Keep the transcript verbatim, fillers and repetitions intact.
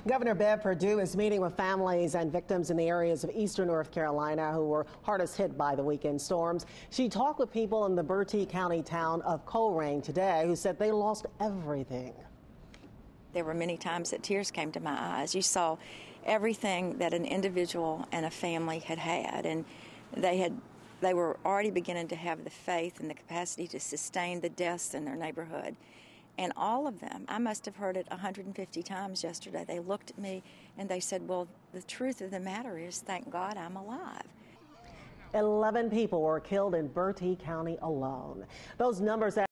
Governor Bev Perdue is meeting with families and victims in the areas of eastern North Carolina who were hardest hit by the weekend storms. She talked with people in the Bertie County town of Colerain today who said they lost everything. There were many times that tears came to my eyes. You saw everything that an individual and a family had had, and they had they were already beginning to have the faith and the capacity to sustain the deaths in their neighborhood. And all of them, I must have heard it one hundred fifty times yesterday, they looked at me and they said, well, the truth of the matter is, thank God I'm alive. eleven people were killed in Bertie County alone. Those numbers